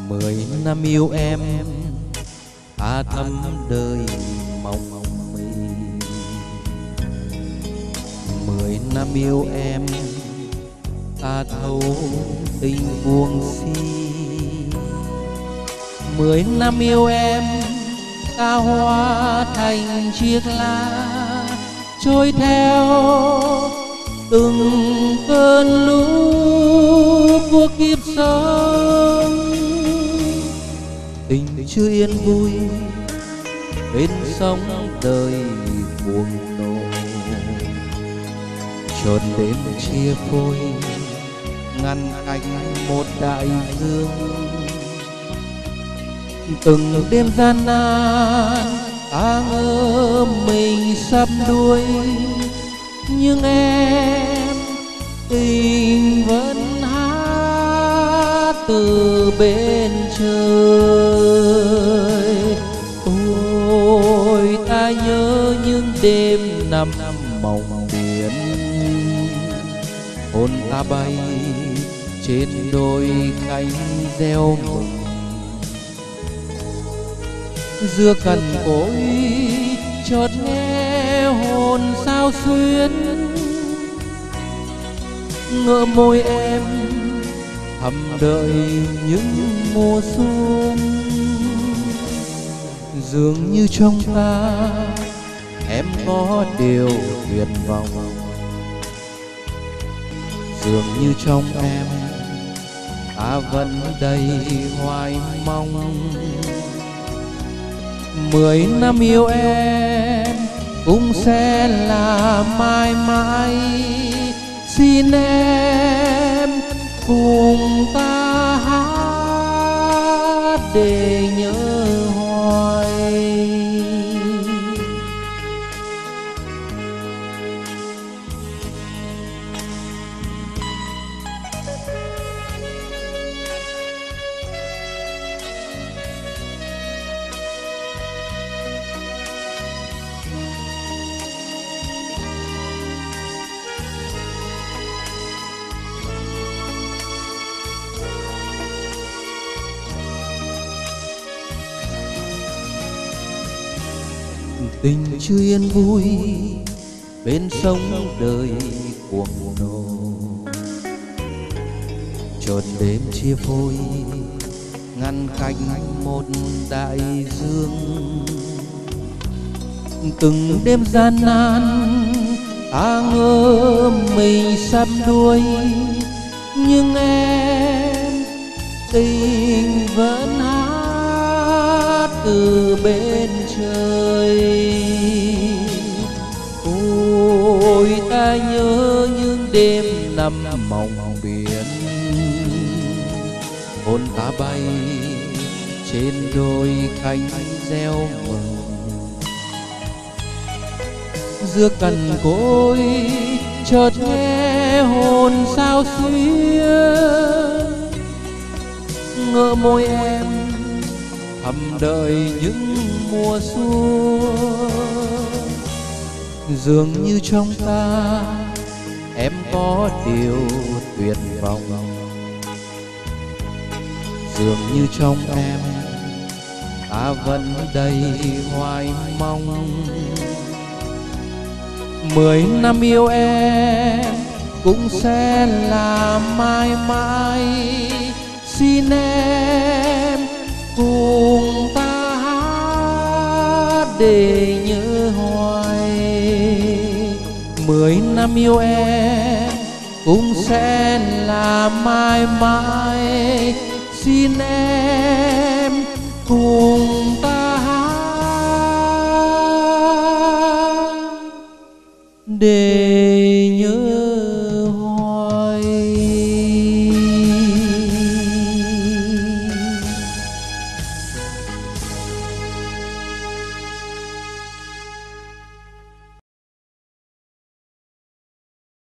10 năm yêu em, ta thắm đời mong mị. 10 năm yêu em, ta thấu tình buông si. 10 năm yêu em, ta hóa thành chiếc lá trôi theo từng cơn lũ của kiếp sống. Tình chưa yên vui bên sóng đời buồn nổ, chợt đến chia phôi ngăn cách một đại dương. Từng đêm gian nan ta ngỡ mình sắp đuối, nhưng em tình vẫn hát từ bên trời. Ôi ta nhớ những đêm nằm mộng biển, hồn ta bay trên đôi cánh gieo mừng. Giữa cằn cỗi chợt nghe hồn sao xuyến, ngỡ môi em thầm đợi những mùa xuân. Dường như trong ta em có điều tuyệt vọng, dường như trong em ta vẫn đầy hoài mong. 10 năm yêu em cũng sẽ là mãi mãi, xin em cùng ta hát để nhớ hoài. Tình chưa yên vui bên sông đời cuồng nổ, chợt đêm chia phôi ngăn cách một đại dương. Từng đêm gian nan ta ngỡ mình sắp đuối, nhưng em tình vẫn hát từ bên trời. Ôi ta nhớ những đêm nằm mộng biển, hồn ta bay trên đôi cánh gieo mừng. Giữa cằn cỗi chợt nghe hồn sao xuyến, ngỡ môi em thầm đợi những mùa xuân. Dường như trong ta em có điều tuyệt vọng, dường như trong em ta vẫn đầy hoài mong. 10 năm yêu em cũng sẽ là mãi mãi, xin em cùng ta hát để nhớ hoài. 10 năm yêu em cũng sẽ là mãi mãi, xin em cùng ta hát để nhớ